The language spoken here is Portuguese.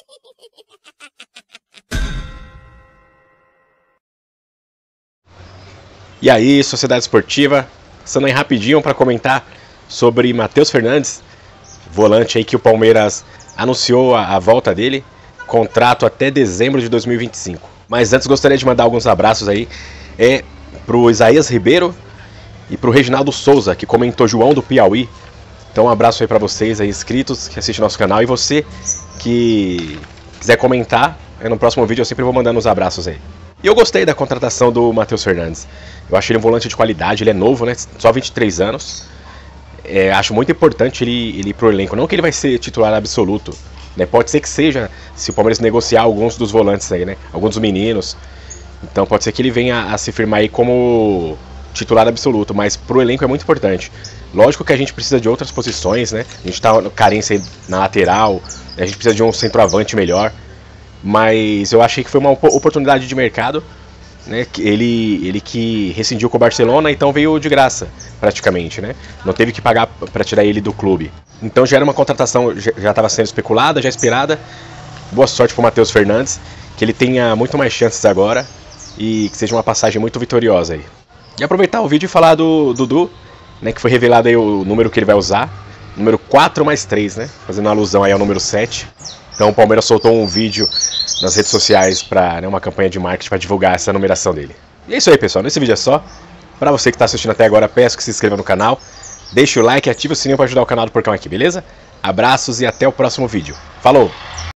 E aí, Sociedade Esportiva, passando aí rapidinho para comentar sobre Matheus Fernandes, volante aí que o Palmeiras anunciou a volta dele, contrato até dezembro de 2025. Mas antes gostaria de mandar alguns abraços aí pro Isaías Ribeiro e pro Reginaldo Souza, que comentou João do Piauí. Então um abraço aí para vocês aí inscritos que assistem nosso canal, e você que quiser comentar, no próximo vídeo eu sempre vou mandando os abraços aí. E eu gostei da contratação do Matheus Fernandes. Eu acho ele um volante de qualidade, ele é novo, né? Só 23 anos. Acho muito importante ele ir pro elenco. Não que ele vai ser titular absoluto, né? Pode ser que seja, se o Palmeiras negociar alguns dos volantes aí, né? Alguns dos meninos. Então pode ser que ele venha a se firmar aí como titular absoluto, mas pro elenco é muito importante. Lógico que a gente precisa de outras posições, né? A gente tá carência aí na lateral, a gente precisa de um centroavante melhor. Mas eu achei que foi uma oportunidade de mercado, né? Ele que rescindiu com o Barcelona, então veio de graça, praticamente, né? Não teve que pagar para tirar ele do clube. Então já era uma contratação, já estava sendo especulada, já esperada. Boa sorte para o Matheus Fernandes, que ele tenha muito mais chances agora e que seja uma passagem muito vitoriosa aí. E aproveitar o vídeo e falar do Dudu, né? Que foi revelado aí o número que ele vai usar, número 4 mais 3, né? Fazendo uma alusão aí ao número 7. Então o Palmeiras soltou um vídeo nas redes sociais para uma campanha de marketing para divulgar essa numeração dele. E é isso aí, pessoal. Nesse vídeo é só. Para você que está assistindo até agora, peço que se inscreva no canal, deixe o like e ative o sininho para ajudar o canal do Porcão aqui, beleza? Abraços e até o próximo vídeo. Falou!